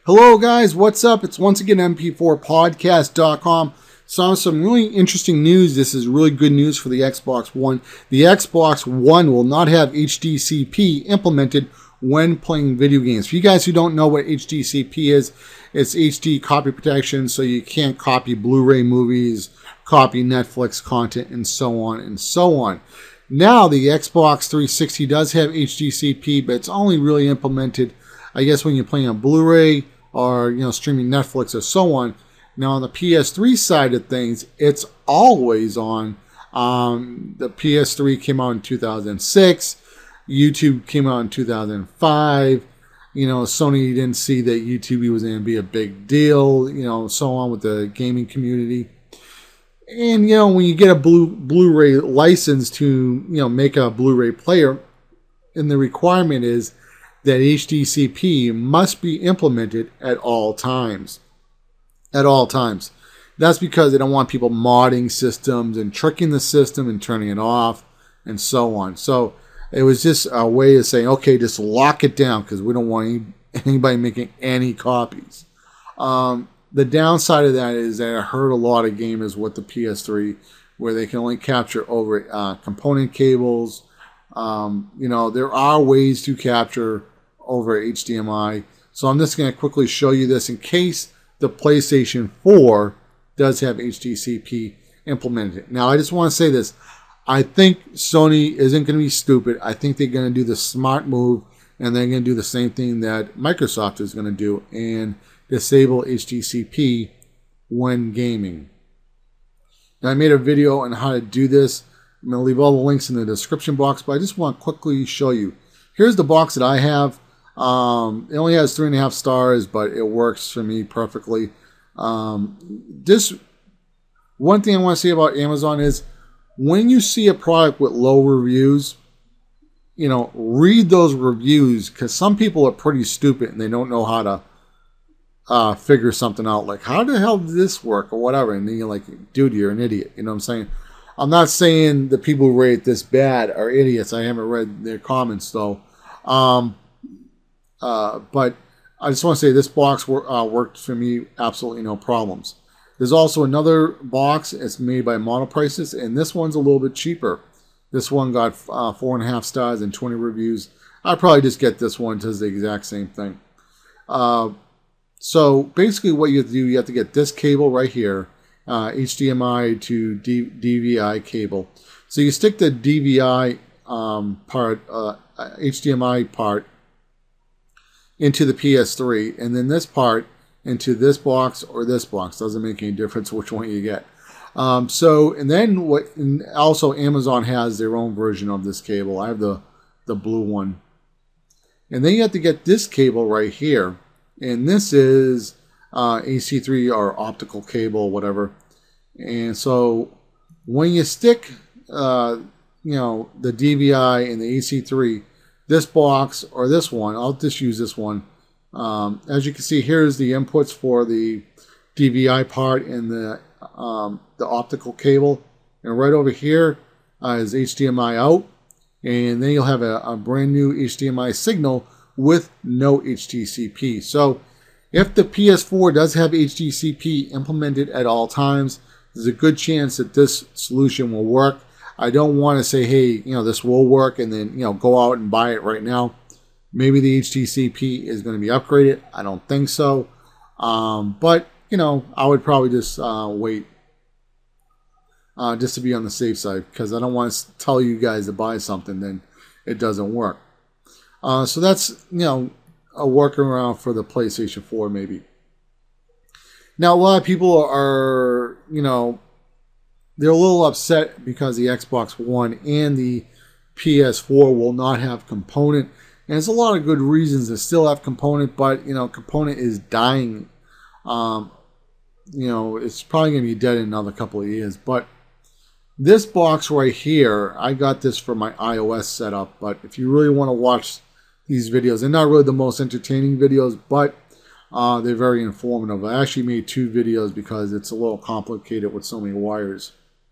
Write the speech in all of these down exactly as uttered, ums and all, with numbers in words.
Hello guys, what's up? It's once again M P four podcast dot com. Saw some really interesting news. This is really good news for the Xbox One. The Xbox One will not have H D C P implemented when playing video games. For you guys who don't know what H D C P is, it's H D copy protection, so you can't copy Blu-ray movies, copy Netflix content, and so on and so on. Now the Xbox three sixty does have H D C P, but it's only really implemented, I guess, when you're playing on Blu-ray or, you know, streaming Netflix or so on. Now on the P S three side of things, it's always on. Um, the P S three came out in two thousand six. YouTube came out in two thousand five. You know, Sony didn't see that YouTube was going to be a big deal, you know, so on with the gaming community. And, you know, when you get a Blu- Blu-ray license to, you know, make a Blu-ray player, and the requirement is that H D C P must be implemented at all times. At all times. That's because they don't want people modding systems and tricking the system and turning it off and so on. So it was just a way of saying, okay, just lock it down because we don't want any, anybody making any copies. Um, the downside of that is that I heard a lot of gamers with the P S three where they can only capture over uh, component cables. Um, you know, there are ways to capture over H D M I. So I'm just going to quickly show you this in case the PlayStation four does have H D C P implemented. Now, I just want to say this. I think Sony isn't going to be stupid. I think they're going to do the smart move, and they're going to do the same thing that Microsoft is going to do and disable H D C P when gaming. Now, I made a video on how to do this. I'm going to leave all the links in the description box, but I just want to quickly show you. Here's the box that I have. Um, it only has three and a half stars, but it works for me perfectly. Um, this one thing I want to say about Amazon is when you see a product with low reviews, you know, read those reviews because some people are pretty stupid and they don't know how to uh, figure something out. Like, how the hell did this work or whatever? And then you're like, dude, you're an idiot. You know what I'm saying? I'm not saying the people who rate this bad are idiots. I haven't read their comments though. Um, Uh, but I just want to say this box wor- uh, worked for me absolutely no problems. There's also another box. It's made by Monoprices, and this one's a little bit cheaper. This one got uh, four and a half stars and twenty reviews. I'd probably just get this one because it's the exact same thing. Uh, so basically what you have to do, you have to get this cable right here, uh, H D M I to D- DVI cable. So you stick the D V I um, part, uh, H D M I part, into the P S three, and then this part into this box or this box. Doesn't make any difference which one you get. Um, so, and then what? And also, Amazon has their own version of this cable. I have the the blue one, and then you have to get this cable right here, and this is uh, A C three or optical cable, whatever. And so, when you stick, uh, you know, the D V I and the A C three. This box or this one, I'll just use this one. Um, as you can see, here's the inputs for the D V I part and the um, the optical cable. And right over here uh, is H D M I out. And then you'll have a, a brand new H D M I signal with no H D C P. So if the P S four does have H D C P implemented at all times, there's a good chance that this solution will work. I don't want to say, hey, you know, this will work and then, you know, go out and buy it right now. Maybe the H D C P is going to be upgraded. I don't think so. Um, but, you know, I would probably just uh, wait uh, just to be on the safe side because I don't want to tell you guys to buy something, then it doesn't work. Uh, so that's, you know, a workaround for the PlayStation four maybe. Now, a lot of people are, you know, they're a little upset because the Xbox One and the P S four will not have component. And there's a lot of good reasons to still have component, but, you know, component is dying. Um, you know, it's probably going to be dead in another couple of years. But this box right here, I got this for my iOS setup. But if you really want to watch these videos, they're not really the most entertaining videos, but uh, they're very informative. I actually made two videos because it's a little complicated with so many wires.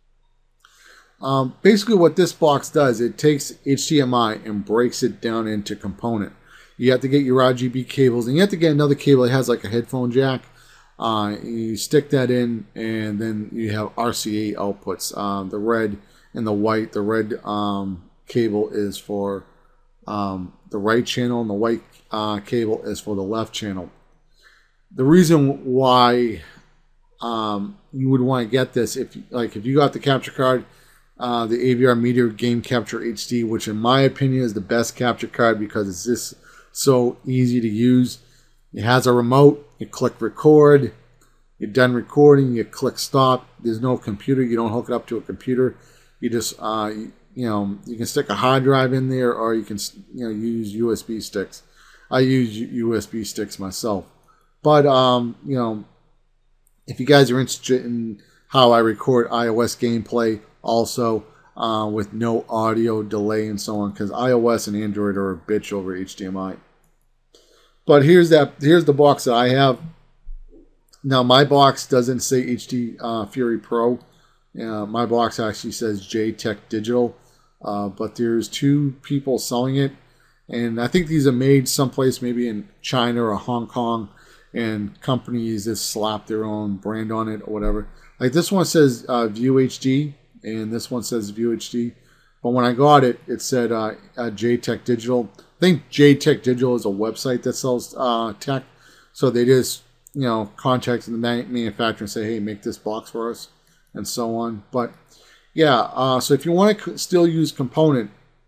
Um, basically what this box does, it takes H D M I and breaks it down into component. You have to get your R G B cables, and you have to get another cable that has like a headphone jack. Uh, you stick that in, and then you have R C A outputs. Um, the red and the white. The red um, cable is for um, the right channel, and the white uh, cable is for the left channel. The reason why um, you would want to get this, if like if you got the capture card, uh, the A V R Media Game Capture H D, which in my opinion is the best capture card because it's just so easy to use. It has a remote. You click record. You're done recording. You click stop. There's no computer. You don't hook it up to a computer. You just, uh, you, you know, you can stick a hard drive in there, or you can, you know, use U S B sticks. I use U S B sticks myself. But, um, you know, if you guys are interested in how I record iOS gameplay also uh, with no audio delay and so on, because iOS and Android are a bitch over H D M I. But here's that. Here's the box that I have. Now my box doesn't say H D uh, Fury Pro. Uh, my box actually says J-Tech Digital. Uh, but there's two people selling it, and I think these are made someplace, maybe in China or Hong Kong, and companies just slap their own brand on it or whatever. Like this one says uh, View H D, and this one says View H D. But when I got it, it said uh, uh, J-Tech Digital. I think J-Tech Digital is a website that sells uh, tech. So they just, you know, contact the manufacturer and say, hey, make this box for us, and so on. But yeah, uh, so if you want to still use component,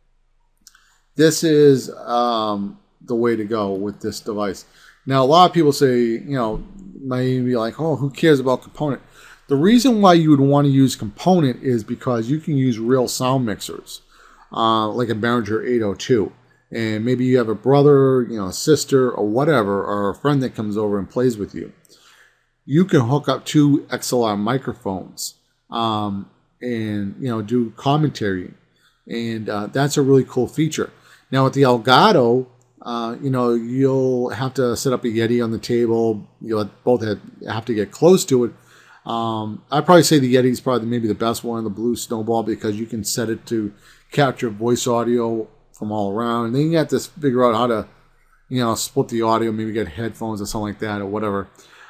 this is um, the way to go with this device. Now, a lot of people say, you know, maybe like, oh, who cares about component? The reason why you would want to use component is because you can use real sound mixers, uh, like a Behringer eight oh two. And maybe you have a brother, you know, a sister, or whatever, or a friend that comes over and plays with you. You can hook up two X L R microphones um, and, you know, do commentary. And uh, that's a really cool feature. Now, with the Elgato, uh, you know, you'll have to set up a Yeti on the table. You'll both have, have to get close to it. Um, I'd probably say the Yeti is probably maybe the best one, the Blue Snowball, because you can set it to capture voice audio from all around. And then you have to figure out how to, you know, split the audio, maybe get headphones or something like that or whatever.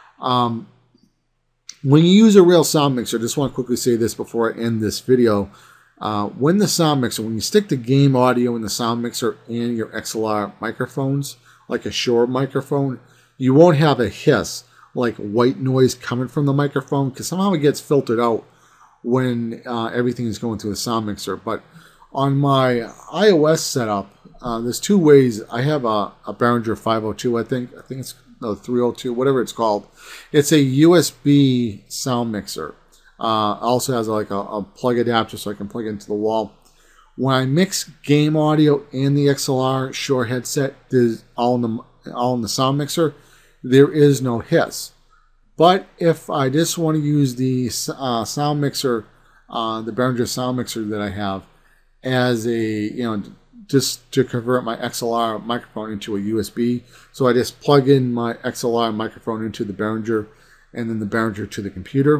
Um, when you use a real sound mixer, I just want to quickly say this before I end this video. Uh, when the sound mixer, when you stick the game audio in the sound mixer and your X L R microphones, like a Shure microphone, you won't have a hiss, like white noise coming from the microphone, because somehow it gets filtered out when uh, everything is going through the sound mixer. But on my iOS setup, uh, there's two ways. I have a, a Behringer five oh two, I think. I think it's no, three oh two, whatever it's called. It's a U S B sound mixer. Uh, also has like a, a plug adapter so I can plug it into the wall. When I mix game audio and the X L R Shure headset, there's all in the all in the sound mixer. There is no hiss. But if I just want to use the uh, sound mixer, uh, the Behringer sound mixer that I have, as a, you know, just to convert my X L R microphone into a U S B. So I just plug in my X L R microphone into the Behringer, and then the Behringer to the computer.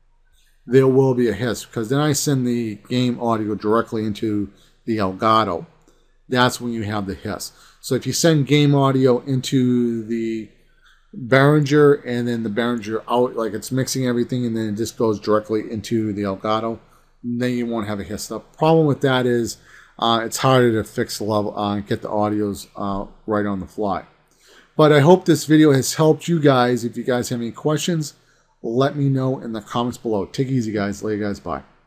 There will be a hiss, because then I send the game audio directly into the Elgato. That's when you have the hiss. So if you send game audio into the Behringer and then the Behringer out, like it's mixing everything, and then it just goes directly into the Elgato, then you won't have a hiss. The problem with that is uh, it's harder to fix the level uh, and get the audios uh, right on the fly. But I hope this video has helped you guys. If you guys have any questions, let me know in the comments below. Take it easy, guys. Later, guys. Bye.